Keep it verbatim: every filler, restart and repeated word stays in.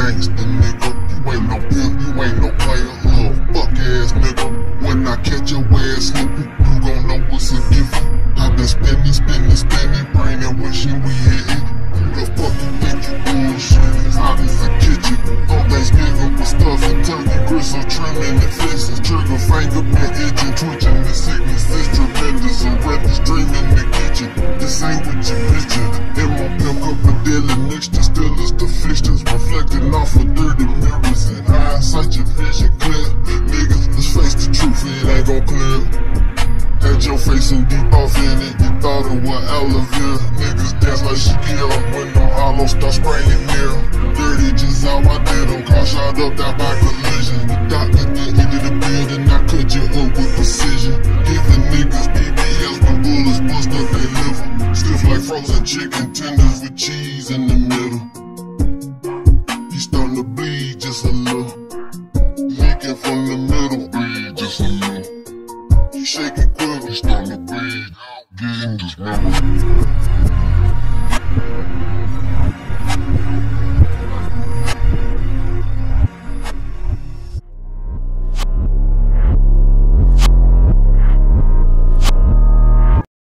gangster, nigga. You ain't no pimp, you ain't no player, little fuck ass nigga. When I catch your ass slipping, you gon' know what's a gift. I been spinning, spinning, spinning, praying, wishing we hit it. Who the fuck you think you bullshit? Hot as a kitchen. On Thanksgiving with stuffing, turkey, gristle, trimming, and fixing. Trigger finger been itching, twitching. The sickness is tremendous. Horrendous, dreaming the kitchen. This ain't what you picture. In my pimp up a daily mixture, still is the fixtures. Reflecting off of dirty mirrors and hindsight, your vision clear. Niggas, let's face the truth, it ain't gon' clear. Had your face in deep off in it, you thought it was Elevere. Niggas dance like Shakira when them hollows start spraying near. Dirty just how I did them, car shot up that back